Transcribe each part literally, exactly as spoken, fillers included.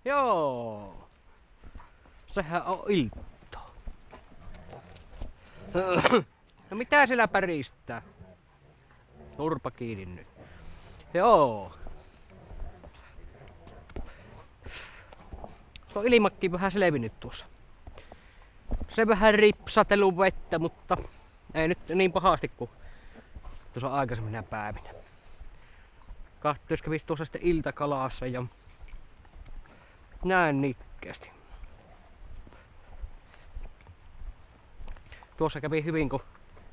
Joo. Sehän on ilta. No mitä siellä päristää? Turpa kiinni nyt. Joo. Se on ilmakki vähän selvinnyt tuossa. Se vähän ripsatellut vettä, mutta ei nyt niin pahasti kuin tuossa aikaisemmina päivinä. Kattelis kävis tuossa sitten iltakalassa ja näin nikkeästi. Tuossa kävi hyvin, kun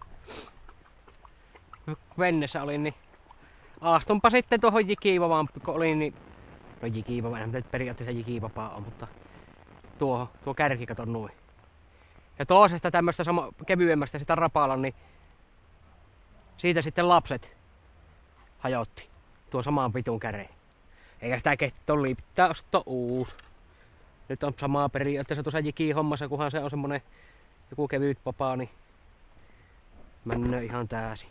vennessä olin, niin aastunpa sitten tuohon jikivavaan, kun olin, niin no jikivava, en nyt periaatteessa jikivapaa on, mutta tuo, tuo kärki katon noin. Ja toisesta tämmöstä sama, kevyemmästä sitä rapalan, niin siitä sitten lapset hajotti tuon samaan pitun käreen. Eikä sitä kettoa pitää ostaa uus. Nyt on samaa periaatteessa tuossa jikihommassa, kunhan se on semmonen joku kevyt vapaa, niin mennään ihan täysin.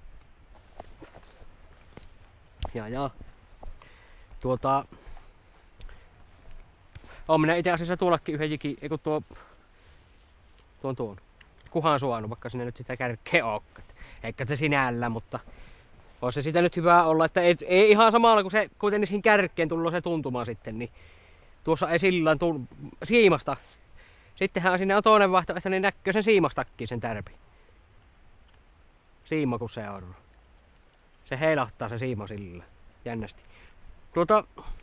Ja ja. Tuota... Oon minä itse asiassa tuollakin yhden jiki... Eiku tuo... Tuon tuon. Kuhan suonut, vaikka sinne nyt sitä kärkeä ookaan. Eikä se sinällä, mutta... On se sitä nyt hyvä olla, että ei, ei ihan samalla kun se kuitenkin siihen kärkeen tullut se tuntuma sitten, niin... Tuossa ei sillään tullut siimasta. Sittenhän siinä on toinen vaihtoehto, niin näkyy sen siimastakin sen tärpi. Siima kun se on. Se heilahtaa se siima sillä. Jännästi. Tuota...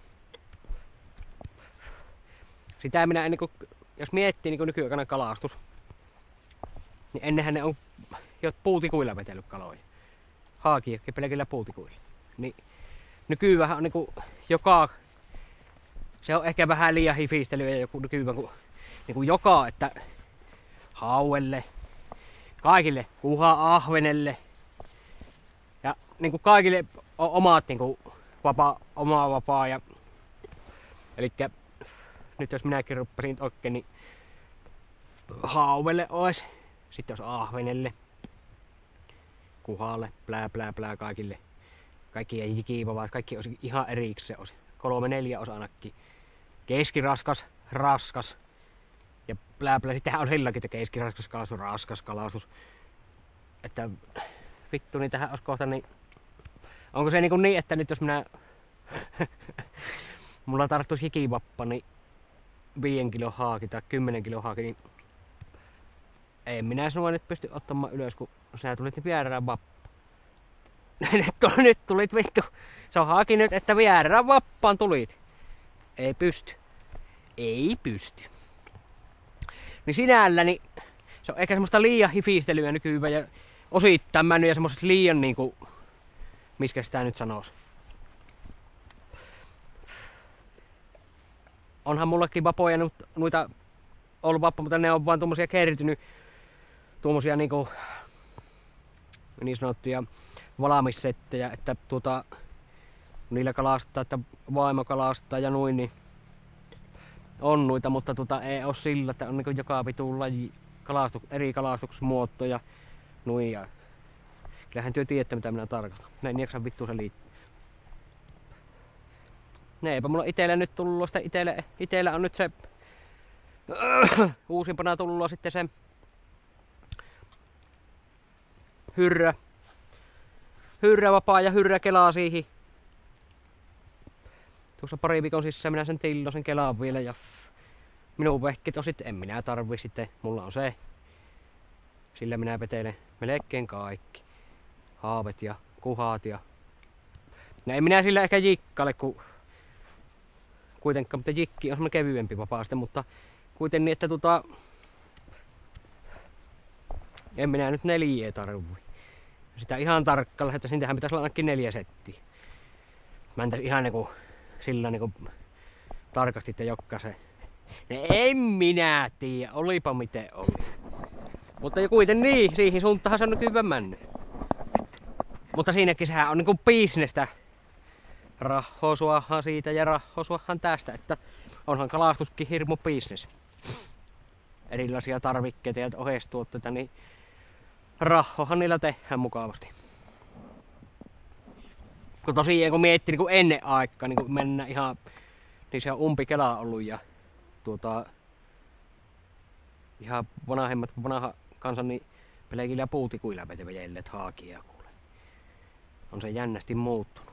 Sitä minä ennen kuin, jos miettii niin kuin nykyaikana kalastus, niin ennenhän ne on jo puutikuilla vetellyt kaloja. Haakiakin pelkillä puutikuilla. Niin nykyään on niin kuin joka... Se on ehkä vähän liian hifistelyä joku nykyään kuin, niin kuin joka, että hauelle, kaikille, kuha ahvenelle ja niin kuin kaikille on omat niin kuin vapaa, oma vapaa. Ja, elikkä nyt jos minäkin ruppasin oikein, niin hauelle ois, sitten jos ahvenelle, kuhalle, plää plää plää kaikille. Kaikki ei jikivavat, kaikki olisi ihan erikseen osi. Kolme neljä osa ainakin. Keskiraskas, raskas ja plää plää. Sittenhän on silläkin, että keskiraskas kalastus, raskas kalastus. Että vittu, niin tähän olisi kohta niin... Onko se niin, niin että nyt jos minä... Mulla tarttuisi jikivappa, niin viiden kilon haaki tai kymmenen kilon haaki, niin... En minä sinua nyt pysty ottamaan ylös, kun sinä tulit niin vierään vappa. nyt, tuli, nyt tulit vittu. Se on haaki nyt, että vierään vappaan tulit. Ei pysty. Ei pysty. Niin sinällä, niin se on ehkä semmoista liian hifistelyä nykyään ja osittain mennyt ja semmoiset liian niinku... Miskä sitä nyt sanois? Onhan mullakin vapoja noita ollut vappa, mutta ne on vaan tommosia kertynyt. Tuommoisia niinku... Niin sanottuja valamissettejä, että tuota... Niillä kalastaa, että vaimo kalastaa ja noin, niin on noita, mutta tota, ei ole sillä, että on niin joka vitun laji kalastu, eri kalastusmuotoja noin ja kyllähän työ tiedätte mitä minä tarkoitan. Näin jaksa vittu se liittyy. Neipä mulla itellä nyt tullut, sitä itellä, itellä on nyt se uusimpana tullut sitten se hyrrä, hyrrä vapaa ja hyrrä kelaa siihen. Tuossa pari viikon sisällä minä sen tillosen kelaan vielä ja minun vehkit on sitten, en minä tarvii sitten, mulla on se. Sillä minä vetelen melkein kaikki. Haavet ja kuhat ja... No en minä sillä ehkä jikkaile, kun kuitenkaan, mutta jikki on semmonen kevyempi vapaasti, mutta kuitenkin, että tota... En minä nyt neljää tarvii. Sitä ihan tarkkaan, että siitähän pitäisi olla ainakin neljä settiä. Mä entäs ihan niinku... Sillä niinku tarkasti te jokkase. En minä tiedä, olipa miten oli. Mutta kuiten niin, siihen suuntaan se on nykyään mennyt. Mutta siinäkin sehän on niinku bisnestä. Rahho suohan siitä ja rahho suohan tästä, että onhan kalastuskin hirmu bisnes. Erilaisia tarvikkeita ja oheistuotteita, niin rahhohan niillä tehdään mukavasti. Kun tosiaan kun miettii niin kuin ennen aikaa, niin kun mennään ihan Niin se on umpikela ollut ja tuota, ihan vanhemmat vanha kansan niin pelkillä puutikuilla vetelleet haakia kuule. On se jännästi muuttunut.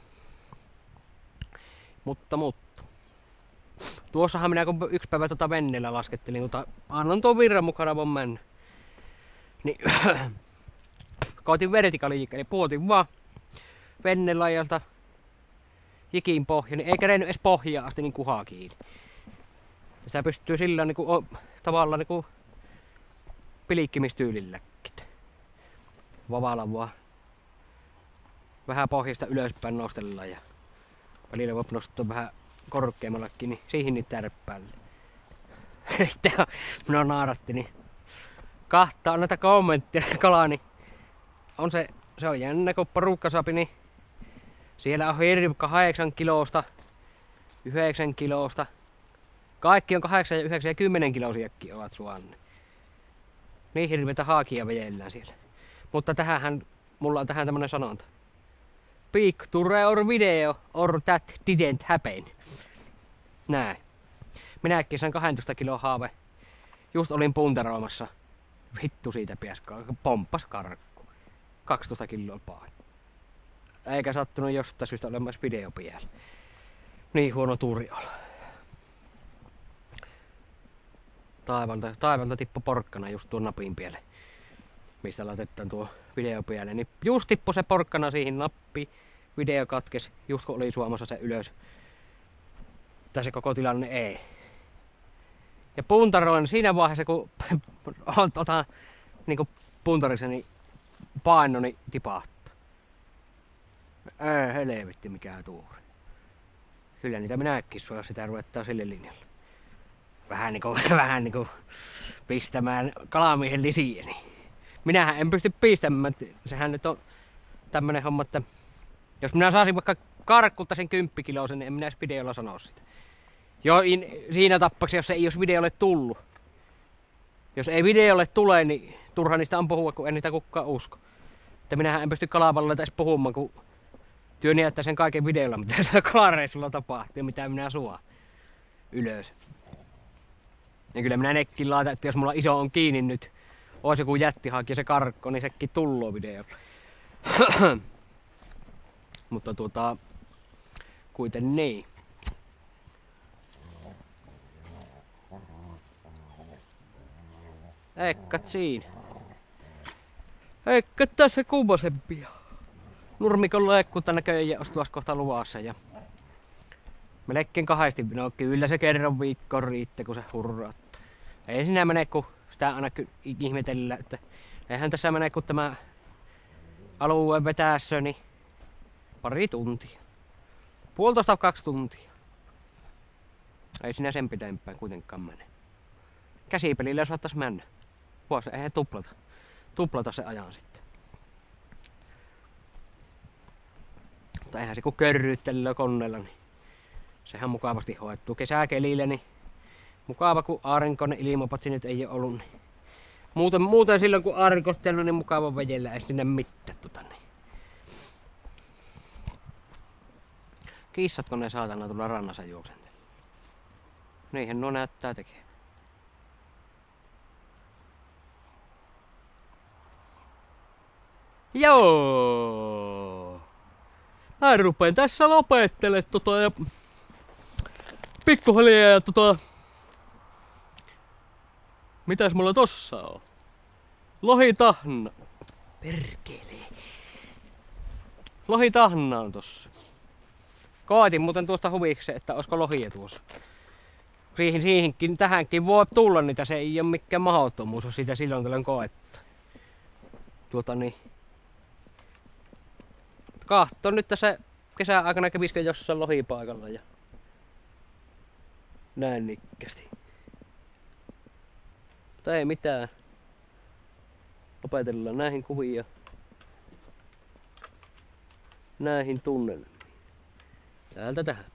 Mutta mutta. Tuossahan minä kun yksi päivä tuota venneellä laskettelin, tuota, annan tuon virran mukana voin mennä. Niin koitin vertikaliikka, eli puotin vaan vennelaijalta jikin pohja, niin ei kerennyt edes pohjaa asti niin kuhaa kiinni. Sitä pystyy sillä niin kuin, tavallaan niin kuin pilikkimistyylilläkin. Vavalla vaan vähän pohjasta ylöspäin nostellaan ja välillä voi nostaa vähän korkeammallakin, niin siihen niin tärppäälle. Minä naaratti, niin kahta on näitä kommenttia kalaa, niin on se, se on jännä, kun porukka saapi, niin siellä on hirvikka kahdeksan kilosta, yhdeksän kilosta. Kaikki on kahdeksan, yhdeksän ja kymmenen kilosiakin ovat suanne. Niin hirveitä haakia vejellään siellä. Mutta tähän, mulla on tähän tämmönen sanonta. Picture or video or that didn't happen. Näin. Minäkin sain kaksitoista kilon haave. Just olin punteroimassa. Vittu siitä pieskaa. Pomppas karkku. kaksitoista kiloa paino. Eikä sattunut jostain syystä olemassa video piellä. Niin huono tuuri olla. Taivalta, taivalta tippu porkkana just tuon napin pieleen. Mistä laitetaan tuo video pieleen. Niin just tippu se porkkana siihen nappiin. Video katkes, just kun oli suomassa se ylös. Tai se koko tilanne ei. Ja puntaroin siinä vaiheessa, kun otan niinku puntarissa, niin paino niin tipahtaa. Ei helvetti mikä tuuri. Kyllä niitä minäkin sua, jos sitä ruvettaa sille linjalle. Vähän niinku, vähän niinku pistämään kalamiehen lisiini. Minähän en pysty pistämään, sehän nyt on tämmönen homma, että jos minä saisin vaikka karkkuttaisen kymppikiloisen, niin en minä edes videolla sano sitä. Jo in, siinä tapauksessa, jos se ei olisi videolle tullut. Jos ei videolle tule, niin turha niistä on puhua, kun en niitä kukaan usko. Että minähän en pysty kalavalle edes puhumaan, kun työ näyttää sen kaiken videolla, mitä siellä kalareissulla tapahtuu ja mitä minä suon ylös. Ja kyllä minä nekin laitan, että jos mulla iso on kiinni nyt, ois joku jättihaki ja se karkko, niin sekin tulloo videolla. Mutta tuota, kuiten niin. Eikät siinä. Eikät tässä kummosempia. Nurmikon leikkuutta näköjään olisi tuossa kohta luvassa ja melkein kahdesti, no kyllä se kerran viikkoon riittää, kun se hurraattaa. Ei siinä mene, kun sitä aina ihmetellään, että eihän tässä mene, kun tämä alue vetässä, niin pari tuntia. Puolitoista kaksi tuntia. Ei siinä sen pitempään kuitenkaan mene. Käsipelillä saattais mennä. Vuosi, eihän tuplata. Tuplata se ajan sitten. Mutta eihän se kun körryyttelillä koneella, niin sehän mukavasti hoituu. Kesäkelillä, niin mukava kun aurinkoinen ilmapatsi nyt ei ole ollut. Niin muuten, muuten silloin kun aurinkostellut, niin mukava vedellä, ei sinne mitään. Tota, niin. Kissatko ne saatana tulla rannassa juoksentelemaan? Niinhän nuo näyttää tekevän. Joo! Mä rupeen tässä lopettele tota ja pikkuhiljaa ja tota... Mitäs mulla tossa on? Lohitahna. Perkele. Lohitahna on tossa. Koitin muuten tuosta huvikseen, että olisiko lohia tuossa. Siihen, siihenkin, tähänkin voi tulla niitä, se ei ole mikään mahdottomuus, jos sitä silloin tällöin koettaa. Tuota niin. Kahto nyt tässä kesän aikana kävisikö jossain lohipaikalla ja näin nikkästi. Mutta ei mitään. Opetellaan näihin kuviin ja näihin tunnelmiin. Täältä tähän.